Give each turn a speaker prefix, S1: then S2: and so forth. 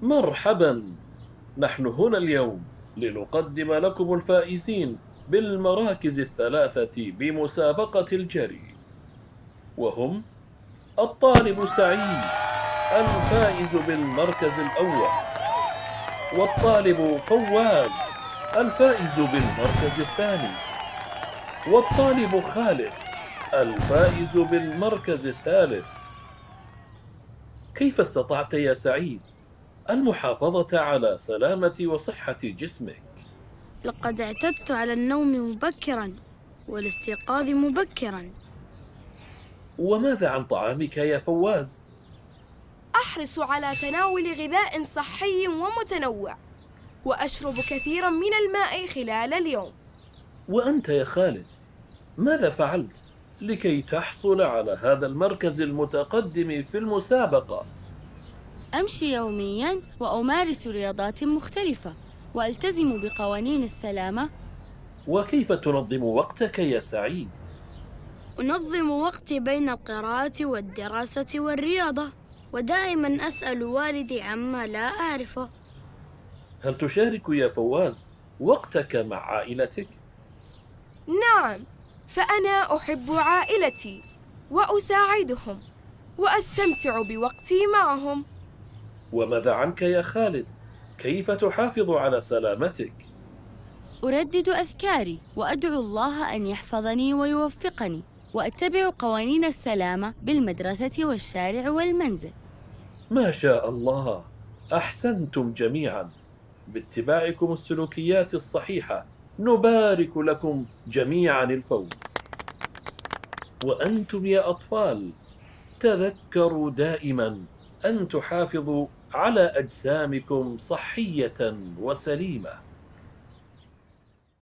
S1: مرحبا. نحن هنا اليوم لنقدم لكم الفائزين بالمراكز الثلاثة بمسابقة الجري، وهم الطالب سعيد الفائز بالمركز الأول، والطالب فواز الفائز بالمركز الثاني، والطالب خالد الفائز بالمركز الثالث. كيف استطعت يا سعيد المحافظة على سلامة وصحة جسمك؟
S2: لقد اعتدت على النوم مبكرا والاستيقاظ مبكرا.
S1: وماذا عن طعامك يا فواز؟
S3: أحرص على تناول غذاء صحي ومتنوع، وأشرب كثيرا من الماء خلال اليوم.
S1: وأنت يا خالد، ماذا فعلت لكي تحصل على هذا المركز المتقدم في المسابقة؟
S2: أمشي يوميا وأمارس رياضات مختلفة وألتزم بقوانين السلامة.
S1: وكيف تنظم وقتك يا سعيد؟
S2: أنظم وقتي بين القراءة والدراسة والرياضة، ودائما أسأل والدي عما لا أعرفه.
S1: هل تشارك يا فواز وقتك مع عائلتك؟
S3: نعم، فأنا أحب عائلتي وأساعدهم وأستمتع بوقتي معهم.
S1: وماذا عنك يا خالد؟ كيف تحافظ على سلامتك؟
S2: أردد أذكاري وأدعو الله أن يحفظني ويوفقني، وأتبع قوانين السلامة بالمدرسة والشارع والمنزل.
S1: ما شاء الله، أحسنتم جميعا. باتباعكم السلوكيات الصحيحة نبارك لكم جميعا الفوز. وأنتم يا أطفال، تذكروا دائما أن تحافظوا على أجسامكم صحية وسليمة.